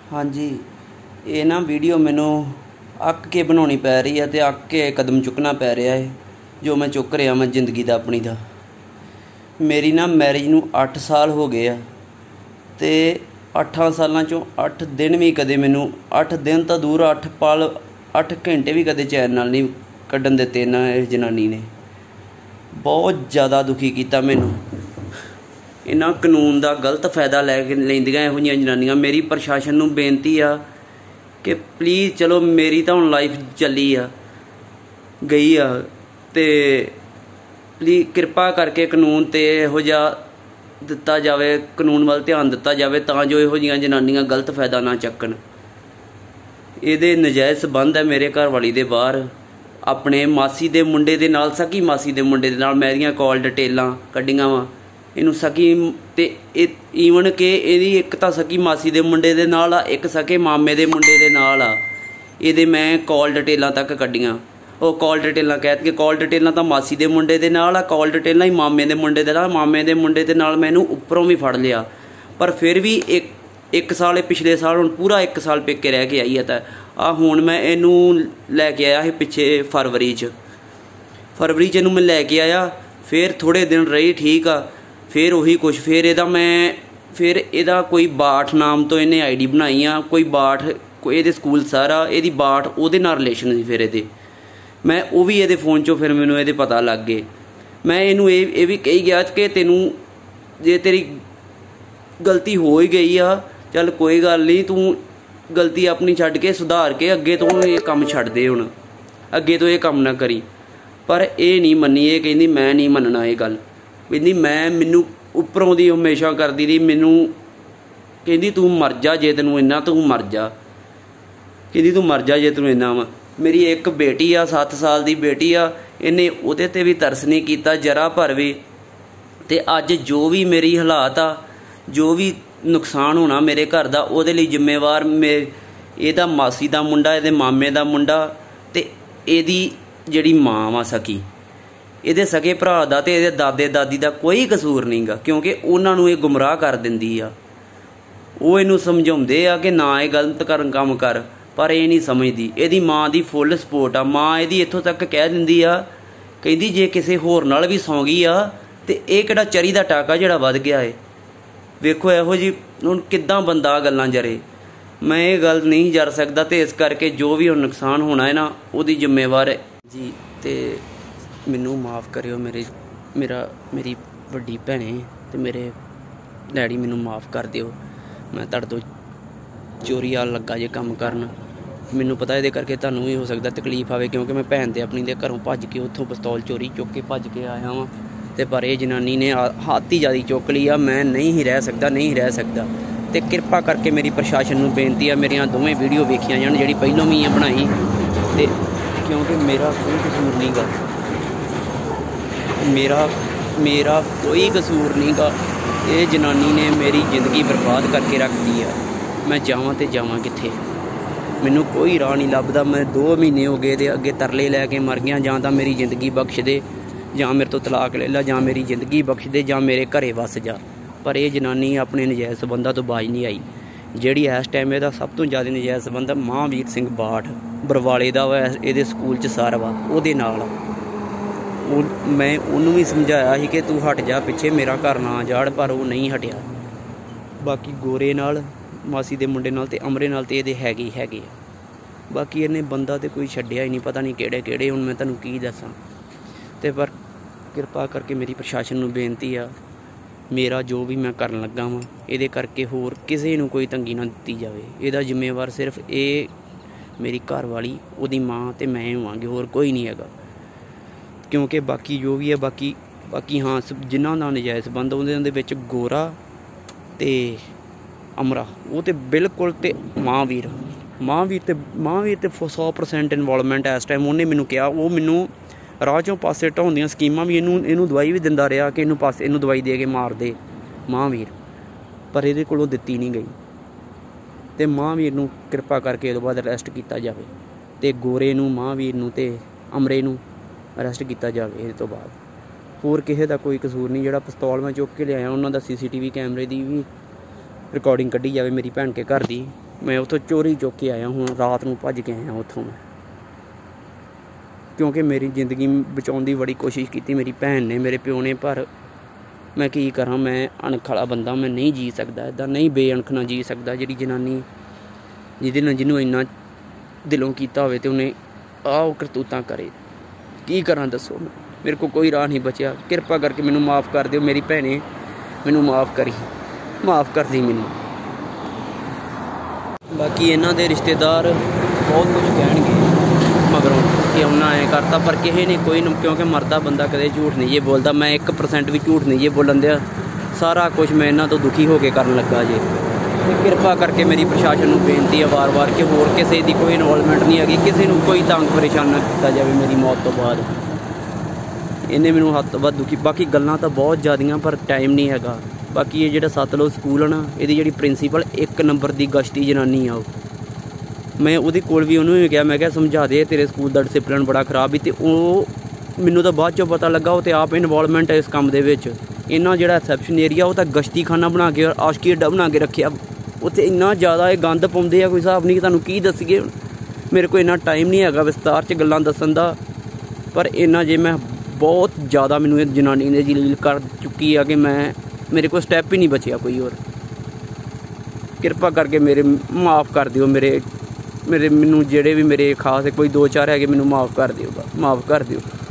हाँ जी, ये ना वीडियो मैनू अक के बनानी पै रही है, तो अक के कदम चुकना पै रहा है जो मैं चुक रहा मैं जिंदगी का अपनी का। मेरी ना मैरिज नूं 8 साल हो गए आ, तो 8 सालों चों 8 दिन भी कदे मैनू 8 दिन तो दूर 8 पल 8 घंटे भी कदे चैन नाल नहीं कड्ढन दिते इस जनानी ने। बहुत ज़्यादा दुखी किया मैनू। इन्हां कानून का गलत फायदा लैंदियां इहो जिहियां जनानियां। मेरी प्रशासन नूं बेनती आ कि प्लीज़ चलो मेरी तो हुण लाइफ चली आ गई आ, ते प्लीज़ कृपा करके कानून ते इहो जिहा दिता जाए, कानून वाल ध्यान दिता जाए तां जो इहो जिहियां जनानियां गलत फायदा ना चक्कन। इहदे नजायज़ संबंध है मेरे घर वाली दे बाहर अपने मासी दे मुंडे दे नाल, सकी मासी दे मुंडे दे नाल। मैं इहदियां कॉल डिटेलां कड्ढियां वा इनू सकी, ते ईवन के इहदी एक तां सकी मासी दे मुंडे दे नाल आ, एक सके मामे दे मुंडे दे नाल आ। इहदे मैं कॉल डिटेलां तक कड्ढियां। ਉਹ कॉल डिटेलां ਕਹਿ ਕੇ कॉल डिटेलां ਤਾਂ मासी ਦੇ ਮੁੰਡੇ ਦੇ ਨਾਲ ਆ, कॉल डिटेलां ही मामे ਦੇ ਮੁੰਡੇ ਦੇ ਨਾਲ। ਮਾਮੇ ਦੇ ਮੁੰਡੇ ਦੇ ਨਾਲ ਮੈਨੂੰ ਉੱਪਰੋਂ ਵੀ ਫੜ ਲਿਆ, ਪਰ ਫਿਰ ਵੀ ਇੱਕ ਸਾਲ ਪਿਛਲੇ ਸਾਲ ਹੁਣ ਪੂਰਾ 1 ਸਾਲ ਪੇਕੇ ਰਹਿ ਕੇ ਆਈ ਹੈ। ਤਾਂ ਆ ਹੁਣ ਮੈਂ ਇਹਨੂੰ ਲੈ ਕੇ ਆਇਆ ਸੀ ਪਿੱਛੇ ਫਰਵਰੀ 'ਚ ਇਹਨੂੰ ਮੈਂ ਲੈ ਕੇ ਆਇਆ। ਫਿਰ ਥੋੜ੍ਹੇ ਦਿਨ ਰਹੀ ਠੀਕ ਆ, ਫਿਰ ਉਹੀ ਕੁਛ। ਫਿਰ ਇਹਦਾ ਕੋਈ ਬਾਠ ਨਾਮ ਤੋਂ ਇਹਨੇ ਆਈਡੀ ਬਣਾਈ ਆ, ਕੋਈ ਬਾਠ ਕੋਈ ਇਹਦੇ ਸਕੂਲ ਸਾਰਾ ਇਹਦੀ ਬਾਠ ਉਹਦੇ ਨਾਲ ਰਿਲੇਸ਼ਨ ਸੀ। ਫਿਰ ਇਹਦੇ मैं वो भी ये फोन चो फिर मैनू ये पता लग गए। मैं इनू ये भी कही गया कि तेनू जे तेरी गलती हो ही गई आ, चल कोई गल नहीं, तू गलती अपनी छड्ड के सुधार के अगे तो ये काम छड्ड दे, हुण अगे तो ये काम ना करी। पर ये नहीं मन्नी, ये कहती मैं नहीं मनना ये गल। कहती मैं मैनू उपरों दी हमेशा करदी रही, मैनू कहती तू मर जा जे तेनू इन्ना, तू मर जा। कहती तू मर जा जे तेनू इन्ना वा। मेरी एक बेटी आ, 7 साल की बेटी आ, इन्हें उहदे ते भी तरस नहीं किया जरा भर भी। ते अज जो भी मेरी हालात आ, जो भी नुकसान होना मेरे घर का, उहदे लई जिम्मेवार इहदा मासी का मुंडा, इहदे मामे का मुंडा, ते इहदी जिहड़ी माँ वा सकी, इहदे सके भरा दा ते इहदे दादे दादी का कोई कसूर नहीं गा, क्योंकि उन्हां नूं इह गुमराह कर दिंदी आ। वो इहनूं समझाउंदे आ कि ना ये गलत काम कर, पर ये नहीं समझती। यदी माँ की फुल सपोर्ट आ। माँ यदी इत्थों तक कह दिंदी आ, कहती जे किसी होर नाल भी सौ गई आ तो यह किहड़ा चरी का टाका जिहड़ा वध गया है। वेखो इहो जी हुण किद्दां बंदा गल्लां जरे। मैं ये गल नहीं जर सकदा, तो इस करके जो भी हुण नुकसान होना है ना उहदी जिम्मेवार है जी। तो मैनू माफ़ करियो मेरी वड्डी भैणे ते मेरे डैडी, मैनू माफ़ कर दिओ। मैं तुहाडे तों चोरी आ लगा जे काम करन। मैनू पता ये करके तुहानूं भी हो सकता तकलीफ आवे, क्योंकि मैं भैन ते अपनी दे घरों भज के उत्थों पिस्तौल चोरी चुक के भज के आया वां। ते पर यह जनानी ने हत्थ ही ज़्यादा चुक ली आ। मैं नहीं रह सकदा। तो कृपा करके मेरी प्रशासन नूं बेनती है, मेरियां दोवें वीडियो वेखियां जाण जिहड़ी पहलों भी बनाई, ते क्योंकि मेरा कोई कसूर नहीं गा, मेरा कोई कसूर नहीं गा। ये जनानी ने मेरी जिंदगी बर्बाद करके रख दी है। मैं जावां ते जावां कित्थे, मैनू कोई राह नहीं लभदा। मैं 2 महीने हो गए ते अगे तरले लैके मर गया, जां तां मेरी जिंदगी बख्श दे, जां मेरे तो तलाक ले ला, जां मेरी जिंदगी बख्श दे, जां मेरे घरे वस जा। पर यह जनानी अपने नजायज़ संबंधां तो बाज नहीं आई। जिहड़ी इस टाइम इहदा सब तो ज़्यादा नजायज़ संबंध महावीर सिंह बाठ बरवाले दा वा, इहदे स्कूल च सारवा उहदे नाल। मैं उन्होंने भी समझाया कि तू हट जा पिछे, मेरा घर ना जाड़, पर वो नहीं हटिया। बाकी गोरे नाल, मासी दे मुंडे नाल ते अमरे नाल ते इहदे हैगे आ। बाकी इन्हें बंदा तो कोई छड्डिया ही नहीं, पता नहीं किहड़े हुण मैं तुहानूं की दसां। ते पर कृपा करके मेरी प्रशासन नूं बेनती आ, मेरा जो भी मैं करन लगा वां इहदे करके होर किसी नूं कोई तंगी ना दित्ती जावे। इहदा जिम्मेवार सिर्फ ये मेरी घर वाली, उहदी माँ ते मैं होवांगे, होर कोई नहीं हैगा। क्योंकि बाकी जो भी है बाकी हाँ जिन्हां दा नजायज़ संबंध उहदे विच गोरा ते अमरा, वो तो बिल्कुल। तो महावीर ते 100% इनवॉल्वमेंट है इस टाइम। उन्हें मैनू कहा, वो मैनू राह चों पासे ढाउंदियां स्कीमां भी इनू दवाई भी दिंदा रहा कि इनू दवाई दे के मार दे महावीर, पर ये कोलों दित्ती नहीं गई। तो महावीर नूं कृपा करके इस बाद अरैसट किया जाए, तो गोरे नूं, महावीर नूं ते अमरे नूं अरैसट किया जाए। इस तो बाद होर किसी का कोई कसूर नहीं। जिहड़ा पिस्तौल मैं चुक के लिया उन्हों का CCTV कैमरे की भी रिकॉर्डिंग कढ़ी जाए मेरी भैन के घर की। मैं ਉੱਥੋਂ ਚੋਰੀ ਚੁੱਕ ਕੇ ਆਇਆ, ਹੁਣ ਰਾਤ ਨੂੰ ਭੱਜ ਕੇ ਆਇਆ ਉੱਥੋਂ ਮੈਂ, ਕਿਉਂਕਿ ਮੇਰੀ ਜ਼ਿੰਦਗੀ ਬਚਾਉਣ ਦੀ ਬੜੀ ਕੋਸ਼ਿਸ਼ ਕੀਤੀ ਮੇਰੀ ਭੈਣ ਨੇ, ਮੇਰੇ ਪਿਓ ਨੇ, ਪਰ ਮੈਂ ਕੀ ਕਰਾਂ, ਮੈਂ ਅਣਖ ਵਾਲਾ ਬੰਦਾ, ਮੈਂ ਨਹੀਂ ਜੀ ਸਕਦਾ ਇੱਦਾਂ, ਨਹੀਂ ਬੇਅਣਖ ਨਾਲ ਜੀ ਸਕਦਾ। ਜਿਹੜੀ ਜਨਾਨੀ ਜਿਹਨੂੰ ਇੰਨਾ ਦਿਲੋਂ ਕੀਤਾ ਹੋਵੇ ਅਤੇ ਉਹਨੇ ਆਹ ਕਰਤੂਤਾਂ ਕਰੇ, ਕੀ ਕਰਾਂ ਦੱਸੋ। ਮੇਰੇ ਕੋਲ ਕੋਈ ਰਾਹ ਨਹੀਂ ਬਚਿਆ। ਕਿਰਪਾ ਕਰਕੇ ਮੈਨੂੰ ਮਾफ़ ਕਰ ਦਿਓ ਮੇਰੀ ਭੈਣੇ, ਮੈਨੂੰ ਮਾफ़ ਕਰ ਦੀ ਮੈਨੂੰ। ਬਾਕੀ ਇਹਨਾਂ ਦੇ ਰਿਸ਼ਤੇਦਾਰ ਬਹੁਤ ਕੁਝ ਕਹਿਣਗੇ ਮਗਰੋਂ ਕਿ ਉਹਨਾਂ ਐਂ ਕਰਤਾ, ਪਰ ਕਿਸੇ ਨੇ ਕੋਈ, ਕਿਉਂਕਿ ਮਰਦਾ ਬੰਦਾ ਕਦੇ ਝੂਠ ਨਹੀਂ ਜੇ ਬੋਲਦਾ। ਮੈਂ 1% ਵੀ ਝੂਠ ਨਹੀਂ ਜੇ ਬੋਲਣ ਦਿਆ। ਸਾਰਾ ਕੁਝ ਮੈਂ ਇਹਨਾਂ ਤੋਂ ਦੁਖੀ ਹੋ ਕੇ ਕਰਨ ਲੱਗਾ ਜੇ। ਕਿਰਪਾ ਕਰਕੇ ਮੇਰੀ ਪ੍ਰਸ਼ਾਸਨ ਨੂੰ ਬੇਨਤੀ ਹੈ ਵਾਰ-ਵਾਰ ਕਿ ਹੋਰ ਕਿਸੇ ਦੀ ਕੋਈ ਇਨਵੋਲਵਮੈਂਟ ਨਹੀਂ ਹੈਗੀ, ਕਿਸੇ ਨੂੰ ਕੋਈ ਤੰਗ ਪਰੇਸ਼ਾਨ ਨਾ ਕੀਤਾ ਜਾਵੇ ਮੇਰੀ ਮੌਤ ਤੋਂ ਬਾਅਦ। ਇਹਨੇ ਮੈਨੂੰ ਹੱਦ ਤੋਂ ਵੱਧ ਦੁਖੀ, ਬਾਕੀ ਗੱਲਾਂ ਤਾਂ ਬਹੁਤ ਜ਼ਿਆਦੀਆਂ ਪਰ ਟਾਈਮ ਨਹੀਂ ਹੈਗਾ। ਬਾਕੀ ਇਹ ਜਿਹੜਾ ਸਤਲੁਜ ਸਕੂਲ ਹੈ ਨਾ, ਇਹਦੀ ਜਿਹੜੀ ਪ੍ਰਿੰਸੀਪਲ 1 ਨੰਬਰ ਦੀ ਗਸ਼ਤੀ ਜਨਾਨੀ ਆ ਉਹ, ਮੈਂ ਉਹਦੇ ਕੋਲ ਵੀ ਉਹਨੂੰ ਵੀ ਕਿਹਾ, ਮੈਂ ਕਿਹਾ ਸਮਝਾ ਦੇ, ਤੇਰੇ ਸਕੂਲ ਦਾ ਡਿਸਿਪਲਿਨ ਬੜਾ ਖ਼ਰਾਬ ਸੀ। ਅਤੇ ਉਹ ਮੈਨੂੰ ਤਾਂ ਬਾਅਦ 'ਚੋਂ ਪਤਾ ਲੱਗਾ ਉਹ ਤਾਂ ਆਪ ਇਨਵੋਲਵਮੈਂਟ ਹੈ ਇਸ ਕੰਮ ਦੇ ਵਿੱਚ। ਇਹਨਾਂ ਜਿਹੜਾ ਰਿਸੈਪਸ਼ਨ ਏਰੀਆ ਉਹ ਤਾਂ ਗਸ਼ਤੀ ਖਾਨਾ ਬਣਾ ਕੇ, ਆਸ਼ਕੀ ਅੱਡਾ ਬਣਾ ਕੇ ਰੱਖਿਆ। ਉੱਥੇ ਇੰਨਾ ਜ਼ਿਆਦਾ ਇਹ ਗੰਦ ਪਾਉਂਦੇ ਆ, ਕੋਈ ਹਿਸਾਬ ਨਹੀਂ। ਤੁਹਾਨੂੰ ਕੀ ਦੱਸੀਏ, ਮੇਰੇ ਕੋਲ ਇੰਨਾ ਟਾਈਮ ਨਹੀਂ ਹੈਗਾ ਵਿਸਤਾਰ 'ਚ ਗੱਲਾਂ ਦੱਸਣ ਦਾ, ਪਰ ਇੰਨਾ ਜੇ ਮੈਂ ਬਹੁਤ ਜ਼ਿਆਦਾ ਮੈਨੂੰ ਇਹ ਜਨਾਨੀ ਨੇ ਜਲੀਲ ਕਰ ਚੁੱਕੀ ਆ ਕਿ ਮੇਰੇ ਕੋਲ ਸਟੈਪ ਹੀ ਨਹੀਂ ਬਚਿਆ ਕੋਈ ਹੋਰ। ਕਿਰਪਾ ਕਰਕੇ ਮੇਰੇ ਮਾफ़ ਕਰ ਦਿਓ, ਮੈਨੂੰ ਜਿਹੜੇ ਵੀ ਮੇਰੇ ਖਾਸ ਕੋਈ 2-4 ਹੈਗੇ, ਮੈਨੂੰ ਮਾफ़ ਕਰ ਦਿਓ।